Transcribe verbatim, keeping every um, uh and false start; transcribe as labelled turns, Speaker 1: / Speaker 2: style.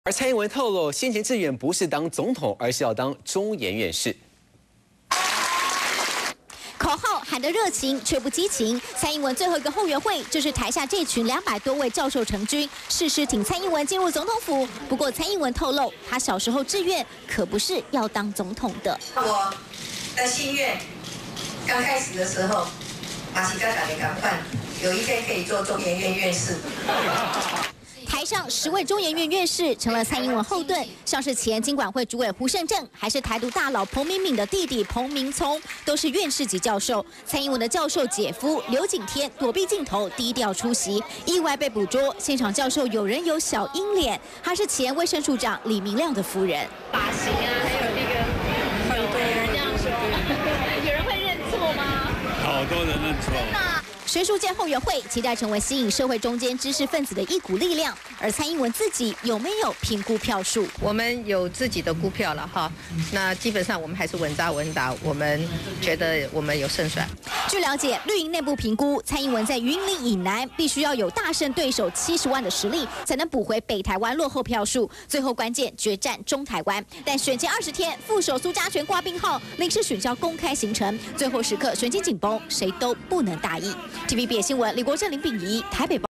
Speaker 1: 而蔡英文透露，先前志愿不是当总统，而是要当中研院士。
Speaker 2: 口号喊得热情，却不激情。蔡英文最后一个后援会，就是台下这群两百多位教授成军，誓师挺蔡英文进入总统府。不过蔡英文透露，他小时候志愿可不是要当总统的。
Speaker 3: 我的心愿，刚开始的时候，马西加打的赶快，有一天可以做中研院院士。
Speaker 2: 台上十位中研院院士成了蔡英文后盾，像是前金管会主委胡胜正，还是台独大佬彭明敏的弟弟彭明聪，都是院士级教授。蔡英文的教授姐夫刘景天躲避镜头，低调出席，意外被捕捉。现场教授有人有小鹰脸，他是前卫生署长李明亮的夫人。
Speaker 4: 发型啊，还有那个，很多人这样说，有人会认错吗？
Speaker 5: 好多人认错。
Speaker 2: 学术界后援会期待成为吸引社会中间知识分子的一股力量，而蔡英文自己有没有评估票数？
Speaker 3: 我们有自己的估票了哈，那基本上我们还是稳扎稳打，我们觉得我们有胜算。
Speaker 2: 据了解，绿营内部评估，蔡英文在云林以南必须要有大胜对手七十万的实力，才能补回北台湾落后票数。最后关键决战中台湾，但选前二十天，副手苏家全挂病号，临时取消公开行程，最后时刻选情紧绷，谁都不能大意。T V B 新闻，李国正、林秉仪，台北报。